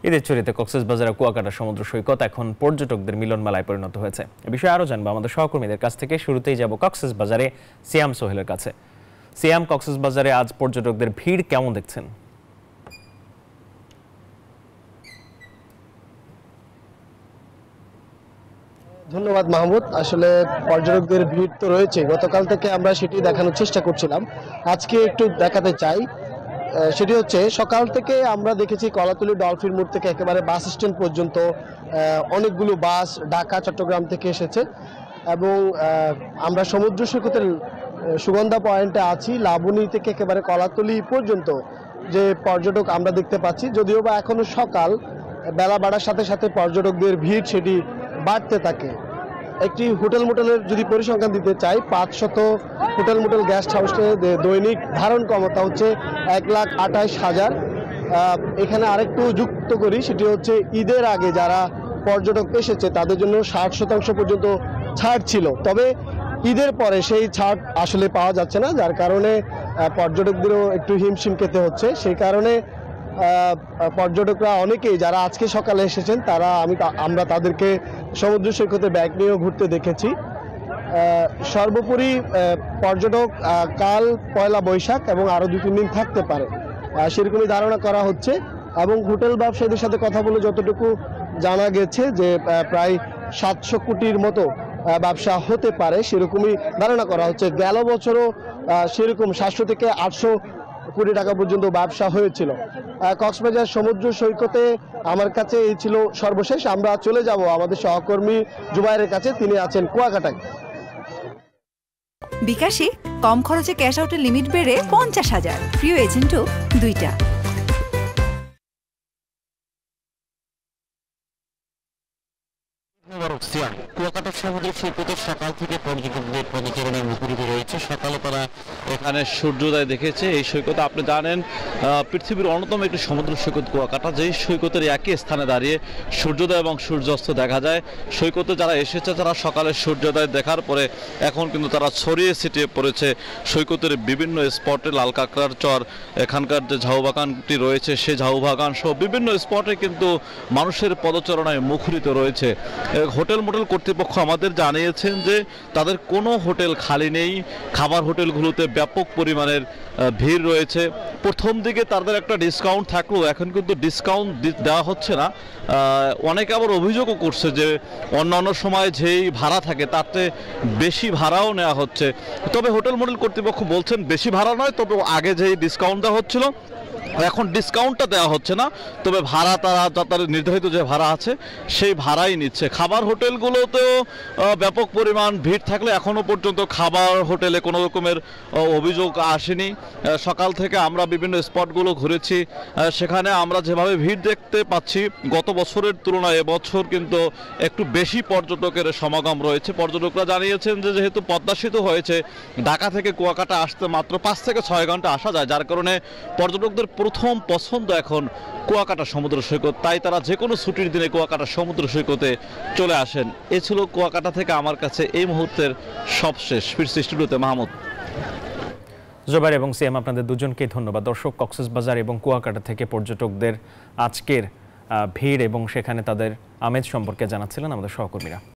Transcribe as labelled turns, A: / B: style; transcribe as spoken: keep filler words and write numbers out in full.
A: ঈদের ছুটিতে কক্সবাজারের কুয়াকাটা সমুদ্র সৈকত এখন পর্যটকদের মিলন মেলায় পরিণত হয়েছে। এ বিষয়ে আরো জানবো আমাদের সহকর্মীদের কাছ থেকে। শুরুতেই যাব কক্সবাজারে সিয়াম সোহেলের কাছে। সিয়াম, কক্সবাজারে আজ পর্যটকদের ভিড় কেমন দেখছেন?
B: ধন্যবাদ মাহমুদ। আসলে পর্যটকদের ভিড় তো রয়েছে, গতকাল থেকে আমরা সেটি দেখানোর চেষ্টা করছিলাম, আজকে একটু দেখাতে চাই। সেটি হচ্ছে সকাল থেকে আমরা দেখেছি কলাতলী ডলফিন মোড় থেকে একেবারে বাস স্ট্যান্ড পর্যন্ত অনেকগুলো বাস ঢাকা চট্টগ্রাম থেকে এসেছে এবং আমরা সমুদ্র সৈকতের সুগন্ধা পয়েন্টে আছি। লাবণী থেকে একেবারে কলাতলী পর্যন্ত যে পর্যটক আমরা দেখতে পাচ্ছি, যদিও বা এখনো সকাল, বেলা বাড়ার সাথে সাথে পর্যটকদের ভিড় সেটি বাড়তে থাকে। একটি হোটেল মোটেলের যদি পরিসংখ্যান দিতে চাই, পাঁচশত হোটেল মোটেল গেস্ট হাউসে দৈনিক ধারণ ক্ষমতা হচ্ছে এক লাখ আঠাইশ হাজার। এখানে আরেকটু যুক্ত করি, সেটি হচ্ছে ঈদের আগে যারা পর্যটক এসেছে তাদের জন্য ষাট শতাংশ পর্যন্ত ছাড় ছিল, তবে ঈদের পরে সেই ছাড় আসলে পাওয়া যাচ্ছে না, যার কারণে পর্যটকদেরও একটু হিমশিম খেতে হচ্ছে। সেই কারণে পর্যটকরা অনেকেই যারা আজকে সকালে এসেছেন তারা আমি আমরা তাদেরকে সমুদ্র সৈকতে ব্যাগ নিয়েও ঘুরতে দেখেছি। সর্বোপরি পর্যটক কাল পয়লা বৈশাখ এবং আরও দু তিন দিন থাকতে পারে সেরকমই ধারণা করা হচ্ছে এবং হোটেল ব্যবসায়ীদের সাথে কথা বলে যতটুকু জানা গেছে যে প্রায় সাতশো কোটির মতো ব্যবসা হতে পারে সেরকমই ধারণা করা হচ্ছে। গেল বছরও সেরকম সাতশো থেকে আটশো কোটি টাকা পর্যন্ত ব্যবসা হয়েছিল। কক্সবাজার সমুদ্র সৈকতে আমার কাছে এই ছিল সর্বশেষ। আমরা চলে যাব আমাদের সহকর্মী জুবাইরের কাছে, তিনি আছেন কুয়াকাটায়।
C: বিকাশে কম খরচে ক্যাশ আউটের লিমিট বেড়ে পঞ্চাশ হাজার, প্রিয় এজেন্টও দুইটা।
D: কুয়াকাটা সমুদ্র সৈকতের সকাল থেকে পর্যটকদের পদচারণায় মুখরিত রয়েছে। সকালে তারা এখানে সূর্যোদয় দেখেছে। এই সৈকতে আপনি জানেন পৃথিবীর অন্যতম একটি সমুদ্র সৈকত কুয়াকাটা, যেই সৈকতের একই স্থানে দাঁড়িয়ে সূর্যোদয় এবং সূর্যাস্ত দেখা যায়। সৈকতে যারা এসেছে তারা সকালে সূর্যোদয় দেখার পরে এখন কিন্তু তারা ছড়িয়ে ছিটিয়ে পড়েছে সৈকতের বিভিন্ন স্পটে। লাল কাঁকড়ার চর, এখানকার যে ঝাউ বাগানটি রয়েছে সেই ঝাউ বাগান সহ বিভিন্ন স্পটে কিন্তু মানুষের পদচারণায় মুখরিত রয়েছে। হোটেল মোটেল কর্তৃপক্ষ আমাদের জানিয়েছেন যে তাদের কোনো হোটেল খালি নেই, খাবার হোটেলগুলোতে ব্যাপক পরিমাণের ভিড় রয়েছে। প্রথম দিকে তাদের একটা ডিসকাউন্ট থাকলেও এখন কিন্তু ডিসকাউন্ট দেওয়া হচ্ছে না। অনেকে আবার অভিযোগও করছে যে অন্যান্য সময় যেই ভাড়া থাকে তাতে বেশি ভাড়াও নেওয়া হচ্ছে। তবে হোটেল মোটেল কর্তৃপক্ষ বলছেন বেশি ভাড়া নয়, তবে আগে যেই ডিসকাউন্ট দেওয়া হচ্ছিল এখন ডিসকাউন্টটা দেওয়া হচ্ছে না, তবে ভাড়া তারা তাদের নির্ধারিত যে ভাড়া আছে সেই ভাড়াই নিচ্ছে। খাবার হোটেলগুলোতেও ব্যাপক পরিমাণ ভিড় থাকলে এখনও পর্যন্ত খাবার হোটেলে কোনো রকমের অভিযোগ আসেনি। সকাল থেকে আমরা বিভিন্ন স্পটগুলো ঘুরেছি, সেখানে আমরা যেভাবে ভিড় দেখতে পাচ্ছি গত বছরের তুলনায় এবছর কিন্তু একটু বেশি পর্যটকের সমাগম রয়েছে। পর্যটকরা জানিয়েছেন যে যেহেতু পদ্মা সেতু হয়েছে, ঢাকা থেকে কুয়াকাটা আসতে মাত্র পাঁচ থেকে ছয় ঘন্টা আসা যায়, যার কারণে পর্যটকদের প্রথম পছন্দ এখন কুয়াকাটা সমুদ্র সৈকত। তাই তারা যে কোনো ছুটির দিনে কুয়াকাটা সমুদ্র সৈকতে চলে আসেন। এ ছিল কুয়াকাটা থেকে আমার কাছে এই মুহূর্তের সবশেষ। ফিরছি স্টুডিওতে মাহমুদ।
A: জুবাইর এবং সিয়াম, আপনাদের দুজনকেই ধন্যবাদ। দর্শক, কক্সবাজার এবং কুয়াকাটা থেকে পর্যটকদের আজকের ভিড় এবং সেখানে তাদের আমেজ সম্পর্কে জানাচ্ছিলেন আমাদের সহকর্মীরা।